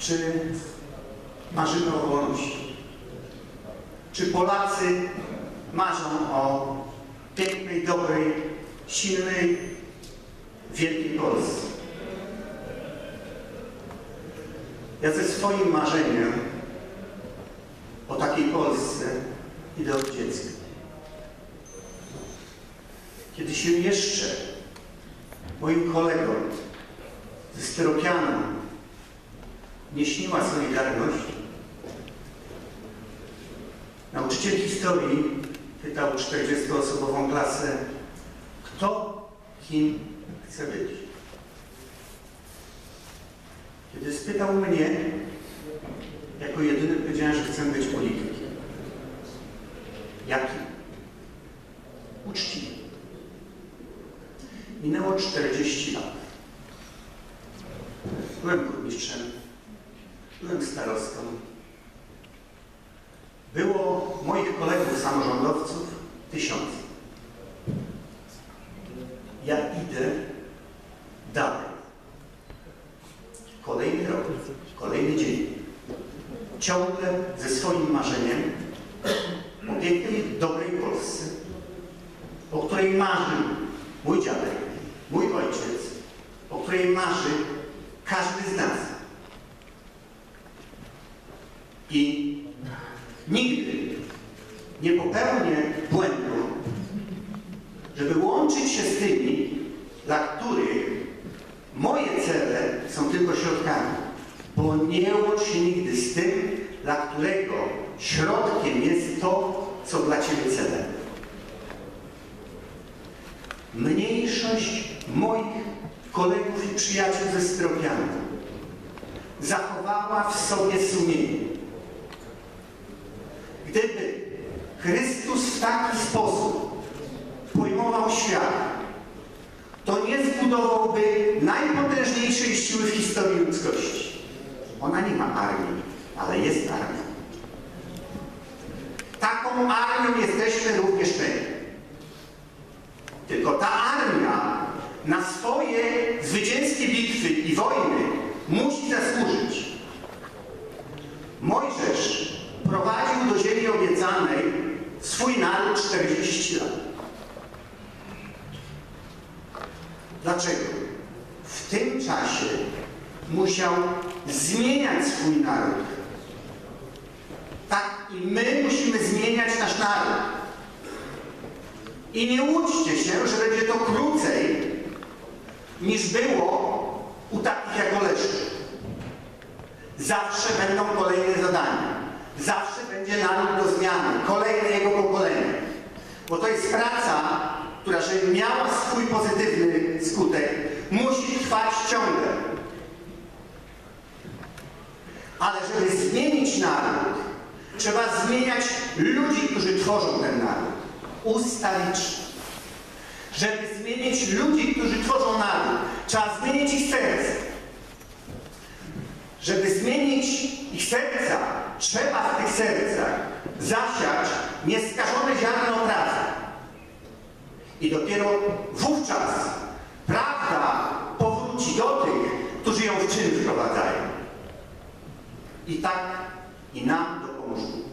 Czy marzymy o wolności? Czy Polacy marzą o pięknej, dobrej, silnej, wielkiej Polsce? Ja ze swoim marzeniem o takiej Polsce idę od dziecka. Kiedy się jeszcze moim kolegom ze Styropianu nie śniła Solidarność, nauczyciel historii pytał 40-osobową klasę, kto kim chce być. Kiedy spytał mnie, jako jedyny powiedziałem, że chcę być politykiem. Jaki? Uczciwy. Minęło 40 lat. Byłem burmistrzem, byłem starostą. Było moich kolegów samorządowców 1000. Ja idę dalej. Kolejny rok, kolejny dzień. Ciągle ze swoim marzeniem o pięknej, dobrej Polsce, o której marzył mój dziadek, mój ojciec, o której marzy każdy z nas. I nigdy nie popełnię błędu, żeby łączyć się z tymi, dla których moje cele są tylko środkami. Bo nie łącz się nigdy z tym, dla którego środkiem jest to, co dla Ciebie celem. Mniejszość moich kolegów i przyjaciół ze Styropianu zachowała w sobie sumienie. Gdyby Chrystus w taki sposób pojmował świat, to nie zbudowałby najpotężniejszej siły w historii ludzkości. Ona nie ma armii, ale jest armią. Taką armią jesteśmy również my. Tylko ta armia na swoje zwycięskie bitwy i wojny musi zasłużyć. Mojżesz prowadził do ziemi obiecanej swój naród 40 lat. Dlaczego? W tym czasie musiał zmieniać swój naród. Tak i my musimy zmieniać nasz naród. I nie łudźcie się, że będzie to krócej niż było u takich jak Oleszczy. Zawsze będą kolejne zadania. Zawsze będzie naród do zmiany. Kolejne jego pokolenie. Bo to jest praca, która, żeby miała swój pozytywny skutek, musi trwać ciągle. Ale żeby zmienić naród, trzeba zmieniać ludzi, którzy tworzą ten naród. Ustawicznie. Żeby zmienić ludzi, którzy tworzą naród, trzeba zmienić ich serce. Żeby zmienić ich serca, trzeba w tych sercach zasiać nieskażone ziarno prawdy. I dopiero wówczas prawda powróci do tych, którzy ją w czyn wprowadzają. I tak i nam dopomóż Bóg.